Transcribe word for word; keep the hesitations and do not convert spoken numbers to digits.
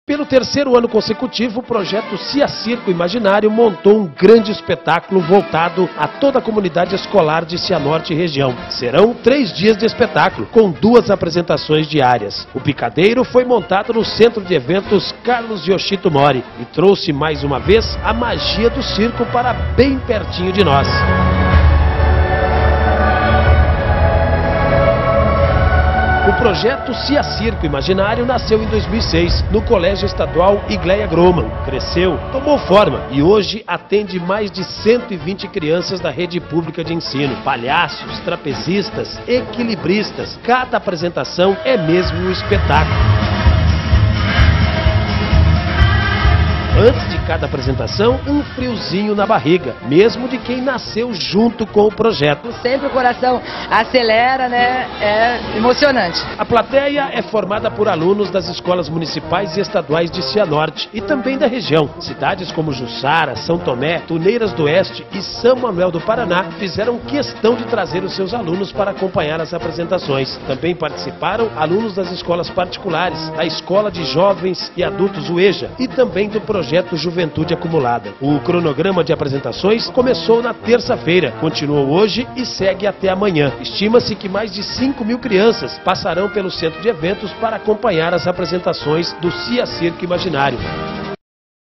Pelo terceiro ano consecutivo, o projeto Cia Circo Imaginário montou um grande espetáculo voltado a toda a comunidade escolar de Cianorte e região. Serão três dias de espetáculo, com duas apresentações diárias. O picadeiro foi montado no Centro de Eventos Carlos Yoshito Mori e trouxe mais uma vez a magia do circo para bem pertinho de nós. O projeto Cia Circo Imaginário nasceu em dois mil e seis, no Colégio Estadual Igleia Groman. Cresceu, tomou forma e hoje atende mais de cento e vinte crianças da rede pública de ensino. Palhaços, trapezistas, equilibristas. Cada apresentação é mesmo um espetáculo. Antes de cada apresentação, um friozinho na barriga, mesmo de quem nasceu junto com o projeto. Sempre o coração acelera, né? É emocionante. A plateia é formada por alunos das escolas municipais e estaduais de Cianorte e também da região. Cidades como Jussara, São Tomé, Tuneiras do Oeste e São Manuel do Paraná fizeram questão de trazer os seus alunos para acompanhar as apresentações. Também participaram alunos das escolas particulares, da Escola de Jovens e Adultos U E J A e também do projeto Projeto Juventude Acumulada. O cronograma de apresentações começou na terça-feira, continuou hoje e segue até amanhã. Estima-se que mais de cinco mil crianças passarão pelo centro de eventos para acompanhar as apresentações do Cia Circo Imaginário.